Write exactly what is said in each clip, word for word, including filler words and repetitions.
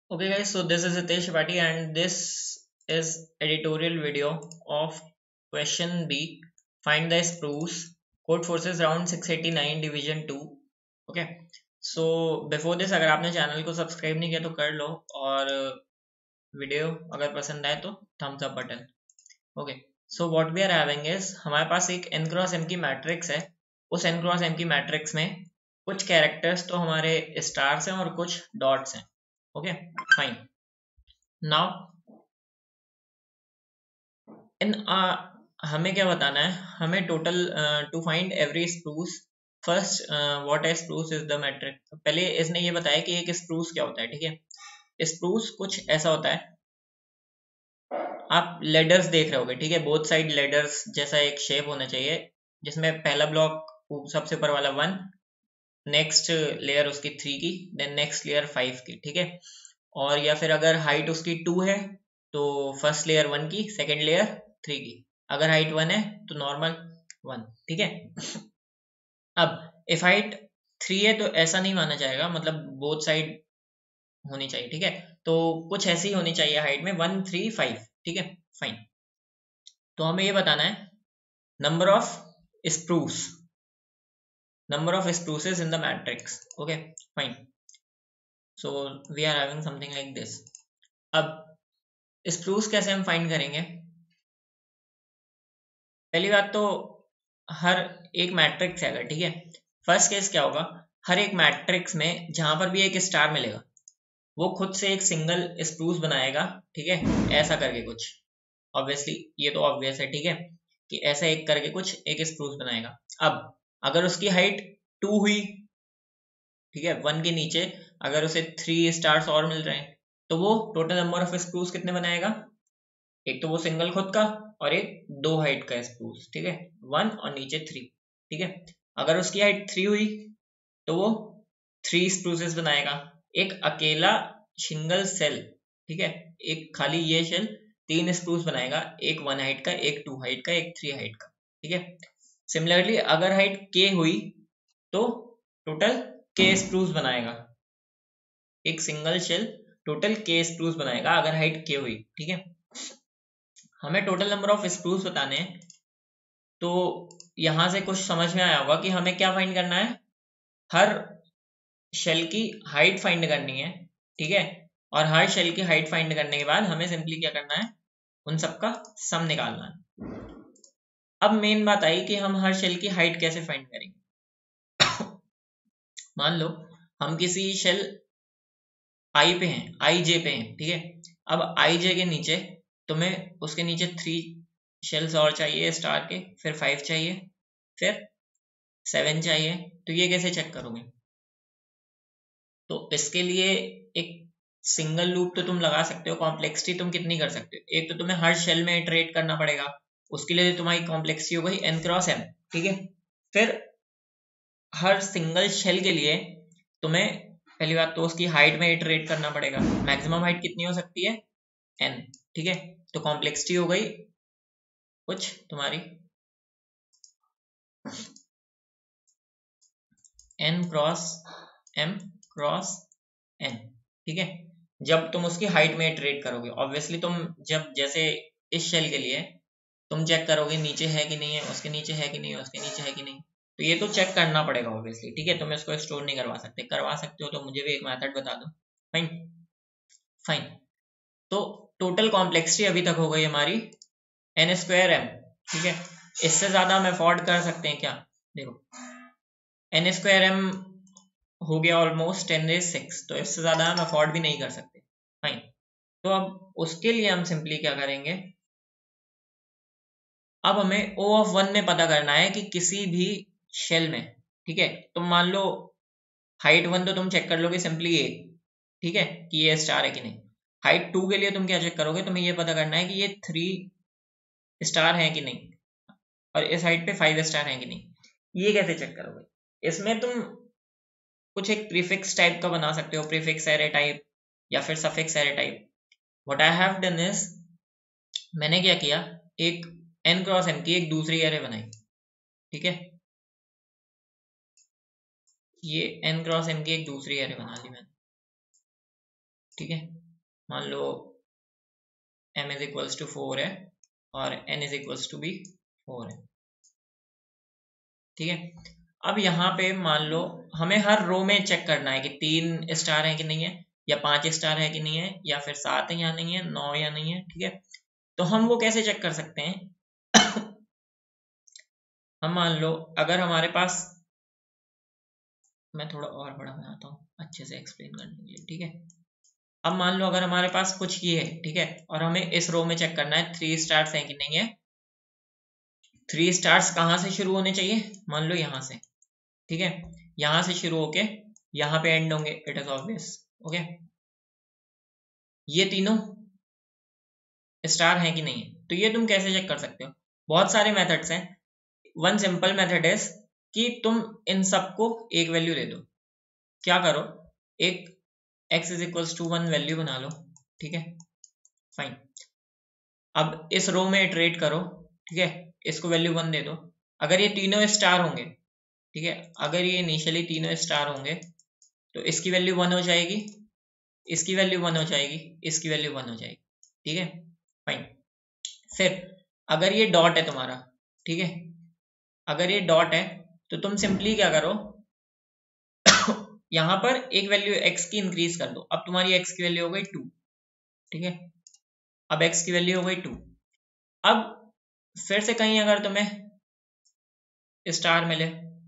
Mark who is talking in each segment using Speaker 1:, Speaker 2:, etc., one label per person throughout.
Speaker 1: Okay guys, so this is Hitesh Bhatti and this is editorial video of question B. Find the spruce. Code forces round six eighty-nine division two. Okay. So before this अगर आपने channel को subscribe नहीं किया तो कर लो और video अगर पसंद आए तो thumbs up button. Okay. So what we are having is हमारे पास एक n क्रॉस m की मैट्रिक्स है. उस n क्रॉस m की मैट्रिक्स में कुछ कैरेक्टर्स तो हमारे स्टार्स हैं और कुछ डॉट्स हैं. Okay fine. नाउ इन हमें क्या बताना है. हमें total to find every spruce. First what है स्प्रूस इज द मैट्रिक. पहले इसने ये बताया कि एक स्प्रूस क्या होता है. ठीक है. स्प्रूस कुछ ऐसा होता है. आप लेडर्स देख रहे होगे. ठीक है. बोथ साइड लेडर्स जैसा एक शेप होना चाहिए जिसमें पहला ब्लॉक सबसे ऊपर वाला वन, नेक्स्ट लेयर उसकी थ्री की, देन नेक्स्ट लेयर फाइव की. ठीक है. और या फिर अगर हाइट उसकी टू है तो फर्स्ट लेयर वन की, सेकेंड लेयर थ्री की. अगर हाइट वन है तो नॉर्मल वन. ठीक है. अब इफ हाइट थ्री है तो ऐसा नहीं माना जाएगा, मतलब बोथ साइड होनी चाहिए. ठीक है. तो कुछ ऐसी होनी चाहिए हाइट में वन थ्री फाइव. ठीक है. फाइन. तो हमें ये बताना है number of spruce, number of spruces in the matrix. Okay fine. So we are having something like this. अब स्प्रूस कैसे हम फाइंड करेंगे. पहली बात तो हर एक मैट्रिक्स है अगर, ठीक है, फर्स्ट केस क्या होगा, हर एक मैट्रिक्स में जहां पर भी एक स्टार मिलेगा वो खुद से एक सिंगल स्प्रूस बनाएगा. ठीक है. ऐसा करके कुछ, ऑब्वियसली ये तो ऑब्वियस है. ठीक है. कि ऐसा एक करके कुछ एक स्प्रूस बनाएगा. अब अगर उसकी हाइट टू हुई, ठीक है, वन के नीचे अगर उसे थ्री स्टार्स और मिल रहे हैं तो वो टोटल नंबर ऑफ स्प्रूस कितने बनाएगा. एक तो वो सिंगल खुद का और एक दो हाइट का स्प्रूस. ठीक है. वन और नीचे थ्री. ठीक है. अगर उसकी हाइट थ्री हुई तो वो थ्री स्प्रूसेस बनाएगा. एक अकेला सिंगल सेल, ठीक है, एक खाली ये शेल तीन स्प्रूस बनाएगा. एक वन हाइट का, एक टू हाइट का, एक थ्री हाइट का. ठीक है. सिमिलरली अगर हाइट के हुई तो टोटल के स्प्रूस बनाएगा. एक सिंगल शेल टोटल के स्प्रूस बनाएगा अगर हाइट के हुई. ठीक है. हमें टोटल नंबर ऑफ स्प्रूस बताने हैं तो यहां से कुछ समझ में आया होगा कि हमें क्या फाइंड करना है. हर शेल की हाइट फाइंड करनी है. ठीक है. और हर शेल की हाइट फाइंड करने के बाद हमें सिंपली क्या करना है, उन सबका सम निकालना है. अब मेन बात आई कि हम हर शेल की हाइट कैसे फाइंड करेंगे. मान लो हम किसी शेल आई पे हैं, आई जे पे हैं. ठीक है. अब आई जे के नीचे तुम्हें उसके नीचे थ्री शेल्स और चाहिए स्टार के, फिर फाइव चाहिए, फिर सेवन चाहिए. तो ये कैसे चेक करोगे. तो इसके लिए एक सिंगल लूप तो तुम लगा सकते हो. कॉम्प्लेक्सिटी तुम कितनी कर सकते हो. एक तो तुम्हें हर शेल में इटरेट करना पड़ेगा, उसके लिए तुम्हारी कॉम्प्लेक्सिटी हो गई एन क्रॉस एम. ठीक है. फिर हर सिंगल शेल के लिए तुम्हें पहली बात तो उसकी हाइट में इटरेट करना पड़ेगा. मैक्सिमम हाइट कितनी हो सकती है, एन. ठीक है. तो कॉम्प्लेक्सिटी हो गई कुछ तुम्हारी N cross M cross N. ठीक है. जब तुम उसकी हाइट में इटरेट करोगे, ऑब्वियसली तुम जब जैसे इस शेल के लिए तुम चेक करोगे नीचे है कि नहीं है, उसके नीचे है कि नहीं है, उसके नीचे है कि नहीं, तो ये तो चेक करना पड़ेगा ऑब्वियसली. ठीक है. तुम इसको स्टोर नहीं करवा सकते. करवा सकते हो तो मुझे भी एक मेथड बता दो. फाइन. फाइन. तो टोटल कॉम्प्लेक्सिटी अभी तक हो गई हमारी एन स्क्वायर एम. ठीक है. इससे ज्यादा हम अफोर्ड कर सकते हैं क्या. देखो एन स्क्वायर एम हो गया ऑलमोस्ट टेन रेज सिक्स, तो इससे ज्यादा हम अफोर्ड भी नहीं कर सकते. फाइन. तो अब उसके लिए हम सिंपली क्या करेंगे, अब हमें ओ ऑफ वन में पता करना है कि किसी भी शेल में, ठीक है, तुम मान लो हाइट वन तो तुम चेक कर लोगे सिंपली ये, ठीक है, कि ये स्टार है कि नहीं. हाइट टू के लिए तुम क्या चेक करोगे, तुम्हें ये पता करना है कि ये थ्री स्टार है कि नहीं, और इस हाइट पे फाइव स्टार है कि नहीं. ये कैसे चेक करोगे. इसमें तुम कुछ एक प्रीफिक्स टाइप का बना सकते हो, प्रीफिक्स एरे टाइप या फिर suffix array type. What I have done is, मैंने क्या किया, एक एन क्रॉस एम की एक दूसरी एरे बनाई. ठीक है. ये एन क्रॉस एम की एक दूसरी एरे बना ली मैंने. ठीक है, मान लो m is equals to four है और n इज इक्वल्स टू भी फोर है, ठीक है। अब यहाँ पे मान लो हमें हर रो में चेक करना है कि तीन स्टार है कि नहीं है, या पांच स्टार है कि नहीं है, या फिर सात है या नहीं है, नौ या नहीं है, ठीक है। तो हम वो कैसे चेक कर सकते हैं हम मान लो अगर हमारे पास, मैं थोड़ा और बड़ा बनाता हूँ अच्छे से एक्सप्लेन करने के लिए, ठीक है। अब मान लो अगर हमारे पास कुछ ये है, ठीक है, और हमें इस रो में चेक करना है थ्री स्टार्स है कि नहीं है। थ्री स्टार्स कहाँ से शुरू होने चाहिए, मान लो यहाँ से, ठीक है, यहाँ से शुरू होके यहाँ पे एंड होंगे, इट इज ऑब्वियस, ओके। ये तीनों स्टार है कि नहीं है, तो ये तुम कैसे चेक कर सकते हो, बहुत सारे मेथड्स हैं। वन सिंपल मेथड इज कि तुम इन सबको एक वैल्यू दे दो। क्या करो, एक x is equals to one value बना लो, ठीक है, फाइन। अब इस रो में इटरेट करो, ठीक है, इसको वैल्यू वन दे दो। अगर ये तीनों स्टार होंगे, ठीक है, अगर ये इनिशियली तीनों स्टार होंगे तो इसकी वैल्यू वन हो जाएगी, इसकी वैल्यू वन हो जाएगी, इसकी वैल्यू वन हो जाएगी, ठीक है, फाइन। फिर अगर ये डॉट है तुम्हारा, ठीक है, अगर ये डॉट है तो तुम सिंपली क्या करो यहां पर एक वैल्यू x की इंक्रीज कर दो। अब तुम्हारी x की वैल्यू हो गई टू, ठीक है, अब x की वैल्यू हो गई टू। अब फिर से कहीं अगर तुम्हें स्टार मिले,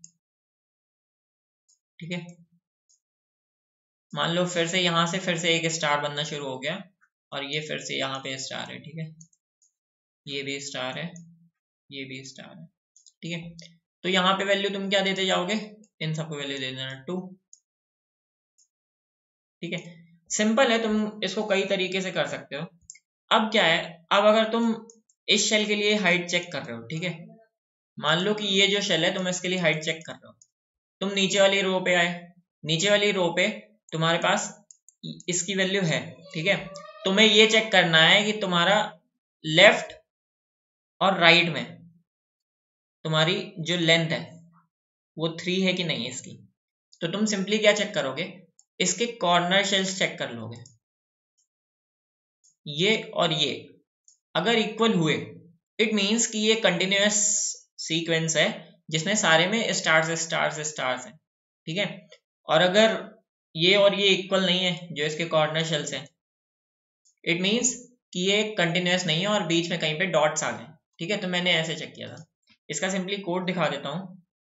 Speaker 1: ठीक है, मान लो फिर से यहां से फिर से एक स्टार बनना शुरू हो गया और ये फिर से यहाँ पे स्टार है, ठीक है, ये भी स्टार है, ये भी स्टार है, ठीक है। तो यहाँ पे वैल्यू तुम क्या देते जाओगे, इन सबको वैल्यू दे देना टू, ठीक है, सिंपल है, तुम इसको कई तरीके से कर सकते हो। अब क्या है, अब अगर तुम इस शेल के लिए हाइट चेक कर रहे हो, ठीक है, मान लो कि ये जो शेल है तुम इसके लिए हाइट चेक कर रहे हो, तुम नीचे वाली रो पे आए, नीचे वाली रो पे तुम्हारे पास इसकी वैल्यू है, ठीक है, तुम्हें ये चेक करना है कि तुम्हारा लेफ्ट और राइट में तुम्हारी जो लेंथ है वो थ्री है कि नहीं है इसकी। तो तुम सिंपली क्या चेक करोगे, इसके कॉर्नर शेल्स चेक कर लोगे, ये और ये अगर इक्वल हुए इट मींस कि ये कंटिन्यूअस सीक्वेंस है जिसमें सारे में स्टार्स स्टार्स स्टार्स हैं, ठीक है। और अगर ये और ये इक्वल नहीं है जो इसके कॉर्नर शेल्स हैं, इट मींस कि ये कंटिन्यूअस नहीं है और बीच में कहीं पे डॉट्स आ गए, ठीक है। तो मैंने ऐसे चेक किया था, इसका सिंपली कोड दिखा देता हूं।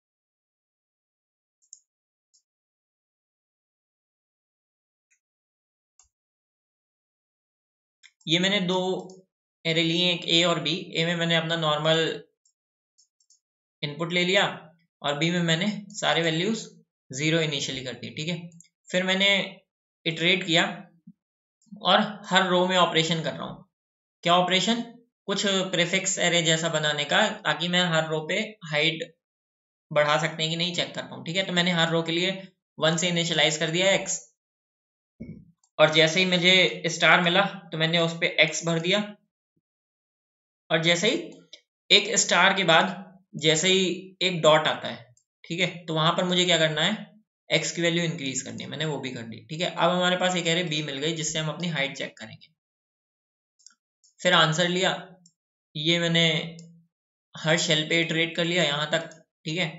Speaker 1: ये मैंने दो एरे लिए, एक ए और बी। ए में मैंने अपना नॉर्मल इनपुट ले लिया और बी में मैंने सारे वैल्यूज जीरो इनिशियली कर दी, ठीक है। फिर मैंने इटरेट किया और हर रो में ऑपरेशन कर रहा हूँ। क्या ऑपरेशन, कुछ प्रीफिक्स एरे जैसा बनाने का, ताकि मैं हर रो पे हाइट बढ़ा सकते हैं कि नहीं चेक कर पाऊँ, ठीक है। तो मैंने हर रो के लिए वन से इनिशियलाइज कर दिया एक्स, और जैसे ही मुझे स्टार मिला तो मैंने उस पर एक्स भर दिया, और जैसे ही एक स्टार के बाद जैसे ही एक डॉट आता है, ठीक है, तो वहां पर मुझे क्या करना है, एक्स की वैल्यू इंक्रीज करनी है, मैंने वो भी कर दी, ठीक है। अब हमारे पास एक एरे बी मिल गई जिससे हम अपनी हाइट चेक करेंगे। फिर आंसर लिया, ये मैंने हर शेल पे इटरेट कर लिया यहां तक, ठीक है,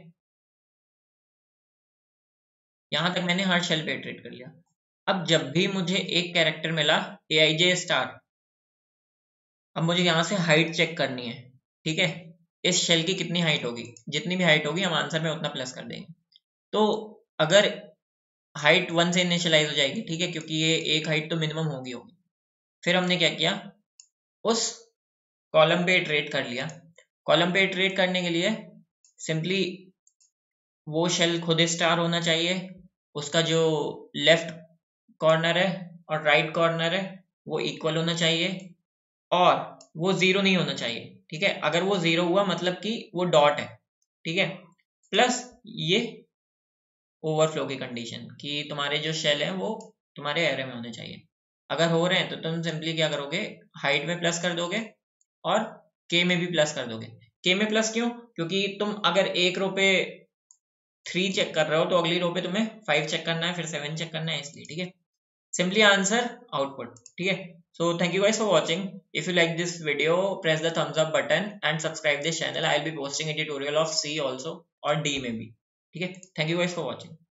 Speaker 1: यहां तक मैंने हर शेल पे इटरेट कर लिया। अब जब भी मुझे एक कैरेक्टर मिला ए आई जे स्टार, अब मुझे यहाँ से हाइट चेक करनी है, ठीक है, इस शेल की कितनी हाइट होगी, जितनी भी हाइट होगी हम आंसर में उतना प्लस कर देंगे। तो अगर हाइट वन से इनिशियलाइज हो जाएगी, ठीक है, क्योंकि ये एक हाइट तो मिनिमम होगी होगी। फिर हमने क्या किया, उस कॉलम पे इटरेट कर लिया। कॉलम पे इटरेट करने के लिए सिंपली वो शेल खुद स्टार होना चाहिए, उसका जो लेफ्ट कॉर्नर है और राइट कॉर्नर है वो इक्वल होना चाहिए, और वो जीरो नहीं होना चाहिए, ठीक है। अगर वो जीरो हुआ मतलब कि वो डॉट है, ठीक है, प्लस ये ओवरफ्लो की कंडीशन कि तुम्हारे जो शेल है वो तुम्हारे एरे में होने चाहिए। अगर हो रहे हैं तो तुम सिंपली क्या करोगे, हाइट में प्लस कर दोगे और के में भी प्लस कर दोगे। के में प्लस क्यों, क्योंकि तुम अगर एक रो पे थ्री चेक कर रहे हो तो अगली रो पे तुम्हें फाइव चेक करना है, फिर सेवन चेक करना है, इसलिए, ठीक है। सिंपली आंसर आउटपुट, ठीक है। So thank you guys for watching. If you like this video, press the thumbs up button and subscribe this channel. I'll be posting a tutorial of C also or D maybe. ठीक है, thank you guys for watching.